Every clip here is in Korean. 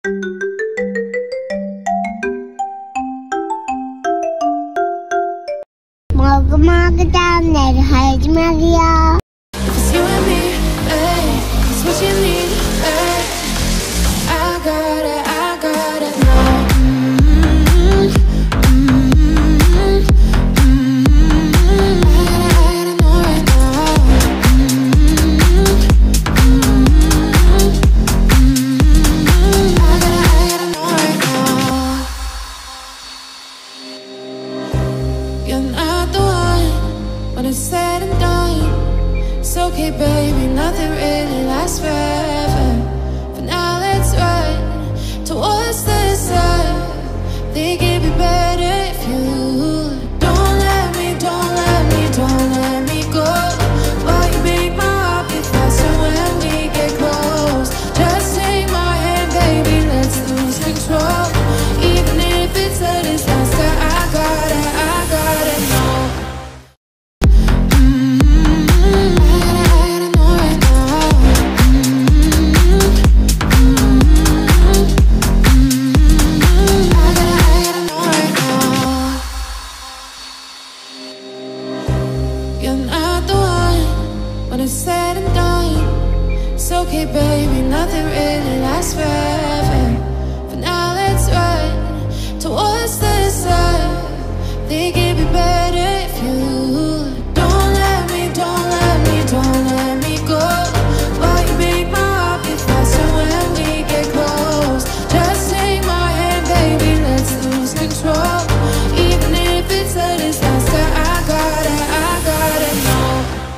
먹으면 내를 하지 말이야. It's you and me, ay, it's what you need, ay. I got it now. I gotta know right now. I gotta know right now. You're not the one when it's said and done. It's okay, baby, nothing really lasts forever. But now let's run towards the sun. Think it'd be better if you don't let me, don't let me, don't let me go. Why you make my heart beat faster when we get close? Just take my hand, baby, let's lose control. Even if it's a disaster, I got it now. It's said and done. It's okay, baby, nothing really lasts forever. But now let's run towards the sun. Think it'd be better if you don't let me, don't let me, don't let me go. Why you make my heart beat faster when we get close? Just take my hand, baby, let's lose control. Even if it's a disaster, I got it now.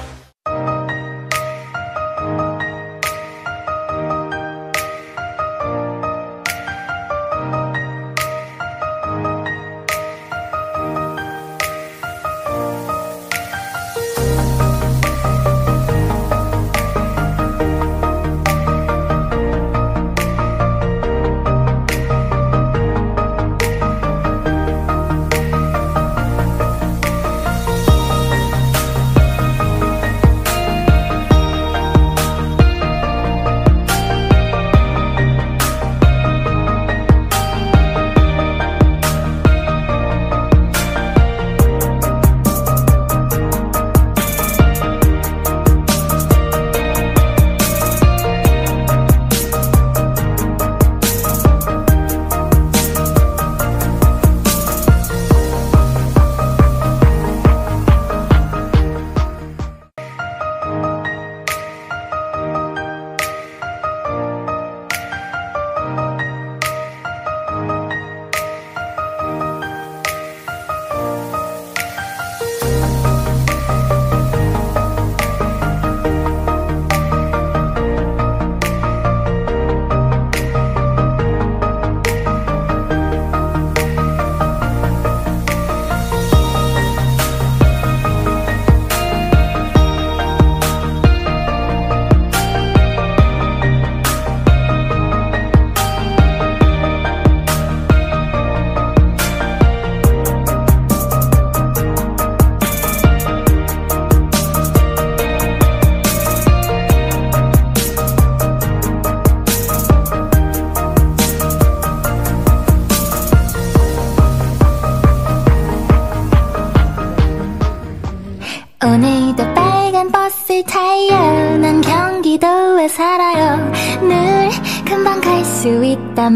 오늘도 빨간 버스를 타요. 난 경기도에 살아요. 늘 금방 갈 수 있다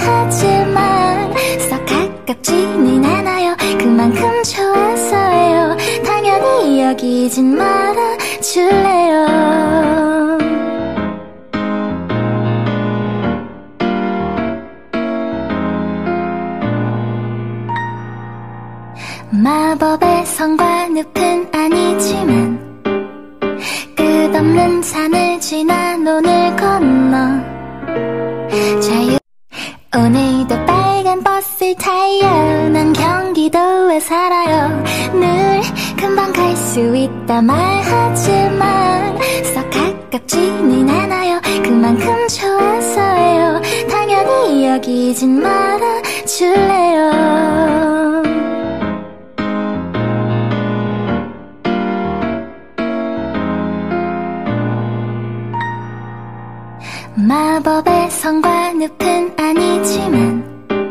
말하지만 썩 가깝지는 않아요. 그만큼 좋아서요. 당연히 여기진 말아줄래요. 마법의 성과 늪은 아니지만 끝없는 산을 지나 논을 건너 자유. 오늘도 빨간 버스를 타요. 난 경기도에 살아요. 늘 금방 갈 수 있다 말하지만 썩 가깝지는 않아요. 그만큼 좋아서요. 당연히 여기진 말아줄래요. 마법의 성과 늪은 아니지만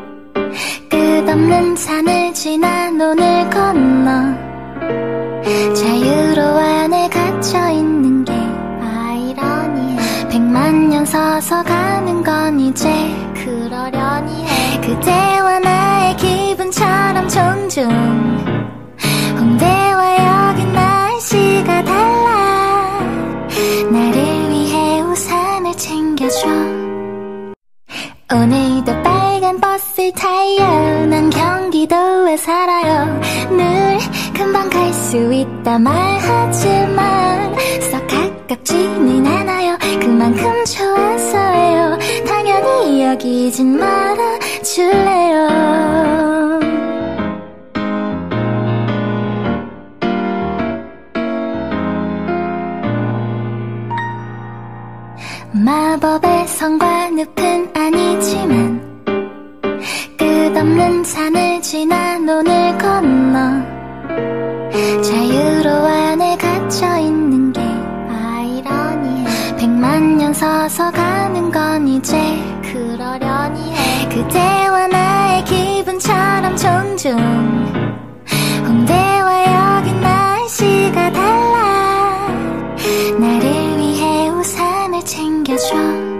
끝없는 산을 지나 논을 건너 자유로 안에 갇혀있는 게 아이러니해. 100만 년 서서 가는 건 이제 그러려니 해. 그대와 나의 기분처럼 종종 홍대와 여기 날씨가 달라. 나를 위해 우산을 챙겨줘. 오늘도 빨간 버스를 타요. 난 경기도에 살아요. 늘 금방 갈 수 있다 말하지만 썩 가깝지는 않아요. 그만큼 좋아서요. 당연히 여기진 말아줄래요. 마법의 성과 늪은 아니지만 끝없는 산을 지나 논을 건너 자유로 안에 갇혀있는 게 아이러니해. 100만 년 서서 가는 건 이제 그러려니 해. 그대와 나의 기분처럼 종종 홍대와 여기 날씨가 달라. 나를 위해 우산을 챙겨줘.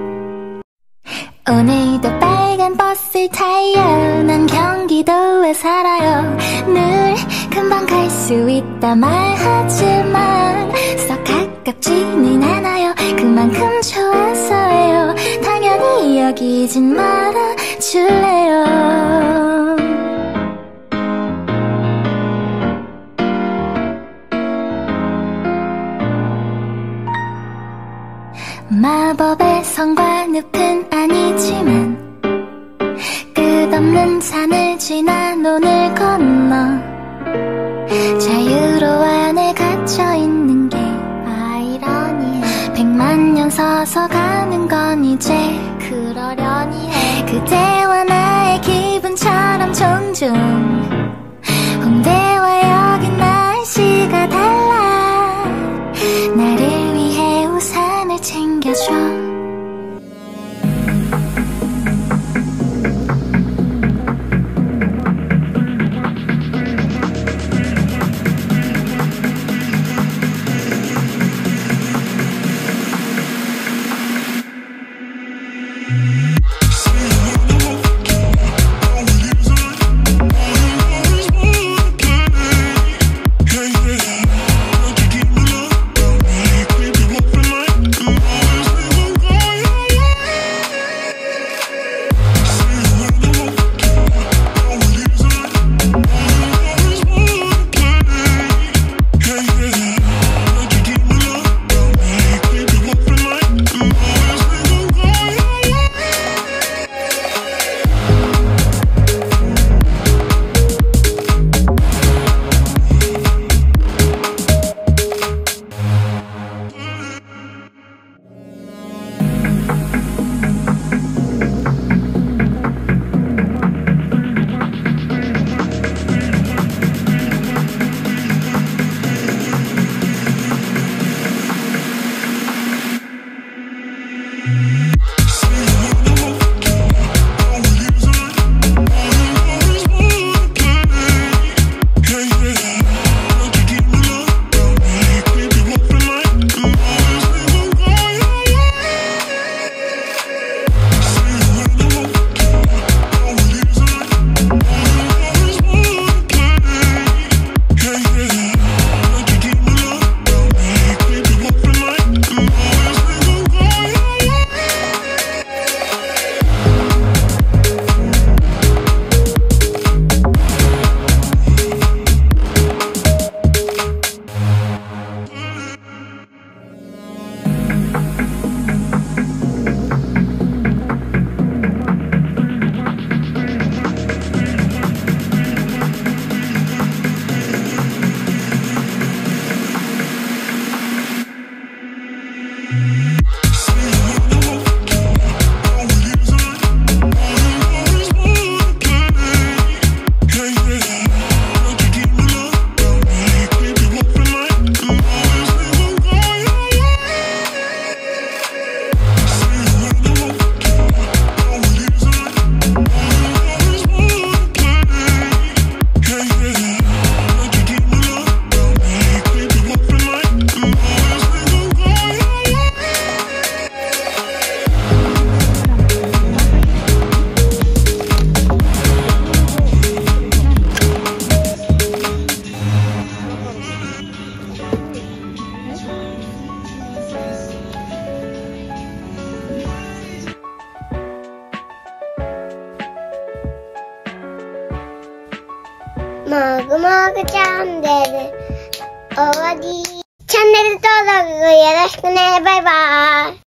오늘도 빨간 버스를 타요. 난 경기도에 살아요. 늘 금방 갈 수 있다 말하지만 썩 가깝지는 않아요. 그만큼 좋아서요. 당연히 여기진 말아줄래요. 마법의 성과 늪은 아니지만 끝없는 산을 지나 논을 건너 자유로 안에 갇혀있는 게 아이러니해. 100만 년 서서 가는 건 이제 그러려니 해. 그대와 나의 기분처럼 종종 홍대와 여기 날씨가 달라. 나를 위해 우산을 챙겨줘. もぐもぐチャンネル終わり。チャンネル登録よろしくね。バイバーイ。